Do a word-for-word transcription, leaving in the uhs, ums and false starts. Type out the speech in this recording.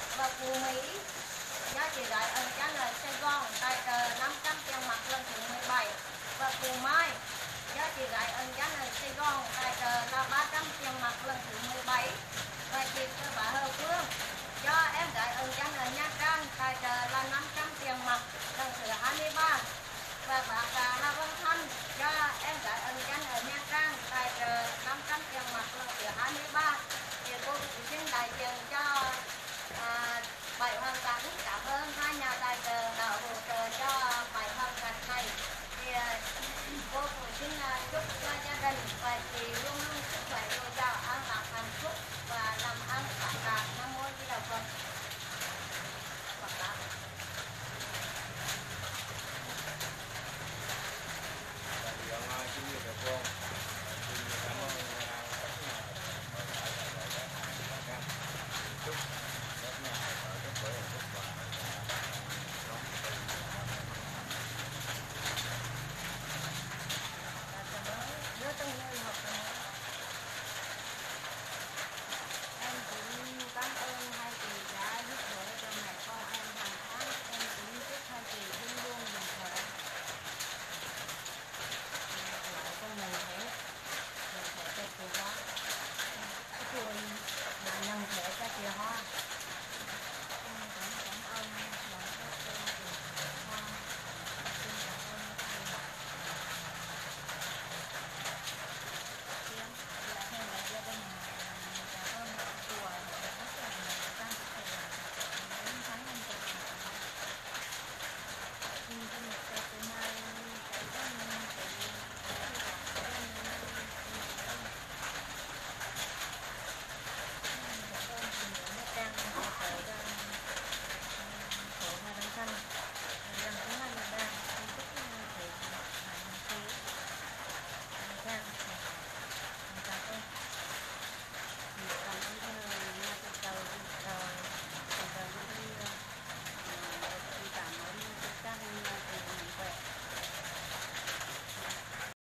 và cô Mỹ do chị gái ân chăn ở Sài Gòn tài trợ năm trăm tiền mặt lần thứ mười bảy, và cô Mai do chị gái ân chăn ở Sài Gòn tài trợ là ba trăm tiền mặt lần thứ mười bảy, và chị bà Hờ Phương do em gái ân chăn ở Nha Trang tài trợ là năm trăm tiền mặt lần thứ hai mươi ba, và bác